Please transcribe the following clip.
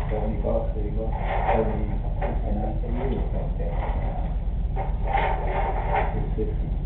70 bucks, 80 bucks, 70, 69 a year, it's like that. 360.